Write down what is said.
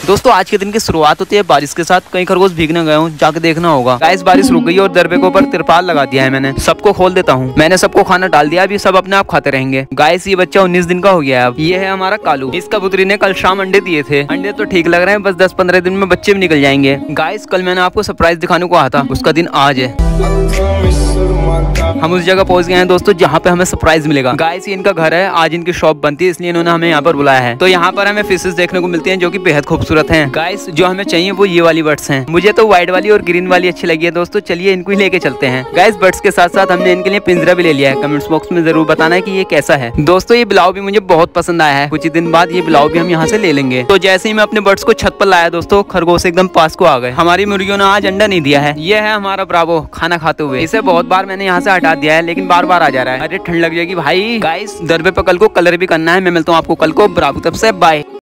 दोस्तों आज के दिन की शुरुआत होती है बारिश के साथ। कई खरगोश भीगने गए हूँ, जाके देखना होगा। गाइस बारिश रुक गई और दरबे के ऊपर तिरपाल लगा दिया है मैंने। सबको खोल देता हूँ। मैंने सबको खाना डाल दिया, अभी सब अपने आप खाते रहेंगे। गाइस ये बच्चा 19 दिन का हो गया है अब। ये है हमारा कालू। इस कबूतरी ने कल शाम अंडे दिए थे। अंडे तो ठीक लग रहे हैं, बस 10-15 दिन में बच्चे भी निकल जाएंगे। गाइस कल मैंने आपको सरप्राइज दिखाने को कहा था, उसका दिन आज है। हम उस जगह पहुंच गए हैं दोस्तों जहाँ पे हमें सरप्राइज मिलेगा। गाइस ये इनका घर है, आज इनकी शॉप बनती है, इसलिए इन्होंने हमें यहाँ पर बुलाया है। तो यहाँ पर हमें फिशेस देखने को मिलती हैं जो कि बेहद खूबसूरत हैं। गाइस जो हमें चाहिए वो ये वाली बर्ड्स हैं। मुझे तो व्हाइट वाली और ग्रीन वाली अच्छी लगी है दोस्तों। चलिए इनको ही लेके चलते हैं। गाइस बर्ड्स के साथ साथ हमने इनके लिए पिंजरा भी ले लिया है। कमेंट्स बॉक्स में जरूर बताना है कि ये कैसा है। दोस्तों ये बिलाव भी मुझे बहुत पसंद आया है। कुछ ही दिन बाद ये बिलाव भी हम यहाँ से ले लेंगे। तो जैसे ही मैं अपने बर्ड्स को छत पर लाया दोस्तों, खरगोश एकदम पास को आ गए। हमारी मुर्गियों ने आज अंडा नहीं दिया है। ये है हमारा ब्रावो खाना खाते हुए। इसे बहुत बार मैंने यहाँ से हटा दिया है लेकिन बार बार आ जा रहा है। अरे ठंड लग जाएगी भाई। गाइस दरबे पे कल को कलर भी करना है। मैं मिलता हूँ आपको कल को। ब्रावो तब से बाय।